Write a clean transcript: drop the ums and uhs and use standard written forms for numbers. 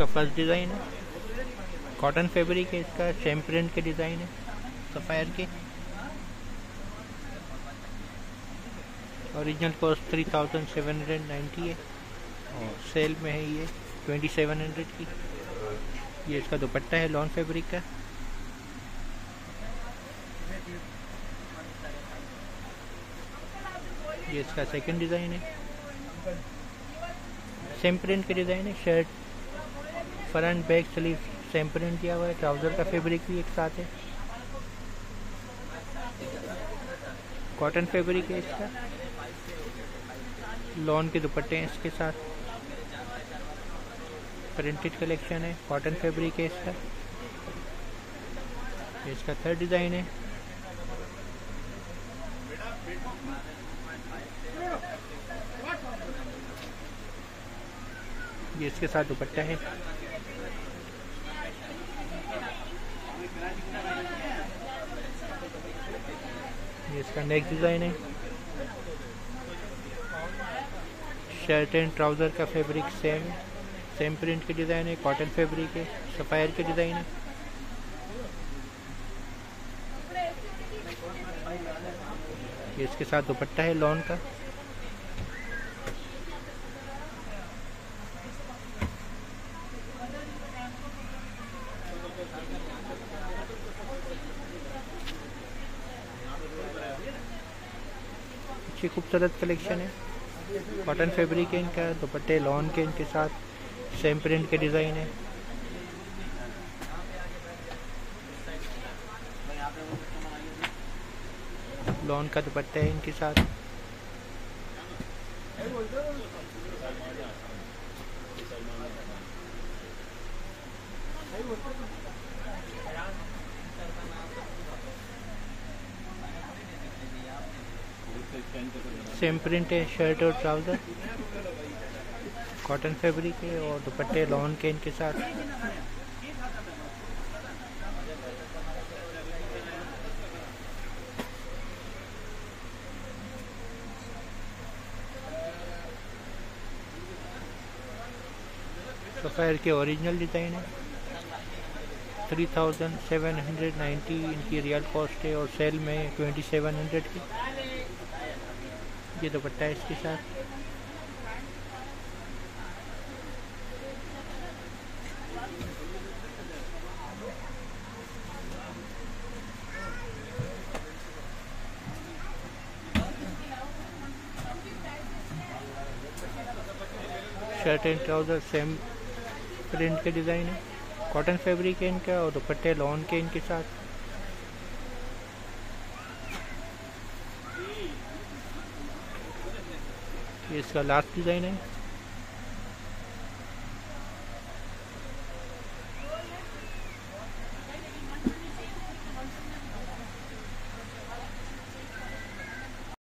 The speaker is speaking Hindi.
इसका फर्स्ट डिज़ाइन है, कॉटन फैब्रिक है, इसका सेम प्रिंट के डिज़ाइन है सफ़ायर के। ओरिजिनल कॉस्ट 3790 है और सेल में है ये 2700 की। ये इसका दुपट्टा है लॉन फैब्रिक का। ये इसका सेकंड डिज़ाइन है, सेम प्रिंट के डिज़ाइन है। Shirt front back sleeve same print दिया हुआ है। ट्राउज़र का फैब्रिक भी एक साथ है, कॉटन फैब्रिक है इसका। लॉन के दुपट्टे हैं इसके साथ, प्रिंटेड कलेक्शन है, कॉटन फैब्रिक है इसका। ये इसका थर्ड डिज़ाइन है। ये इसके साथ दुपट्टा है। ये इसका नेक्स्ट डिज़ाइन है। शर्ट एंड ट्राउज़र का फैब्रिक सेम प्रिंट के डिज़ाइन है, कॉटन फैब्रिक है, सफ़ायर के डिज़ाइन है। ये इसके साथ दुपट्टा है लॉन का। अच्छी खूबसूरत कलेक्शन है, कॉटन फैब्रिक है इनका, दुपट्टे लॉन के इनके साथ, सेम प्रिंट के डिज़ाइन है। लॉन का दुपट्टा है इनके साथ। सेम प्रिंट है शर्ट और ट्राउज़र, कॉटन फैब्रिक है और दुपट्टे लॉन के इनके साथ। सफ़ायर के ओरिजिनल डिज़ाइन है। 3790 इनकी रियल कॉस्ट है और सेल में 2700 की। ये दुपट्टा है इसके साथ। Shirt and trouser same print के डिज़ाइन है, कॉटन फैब्रिक है इनका और दुपट्टे लॉन के इनके साथ। ये इसका लास्ट डिज़ाइन है।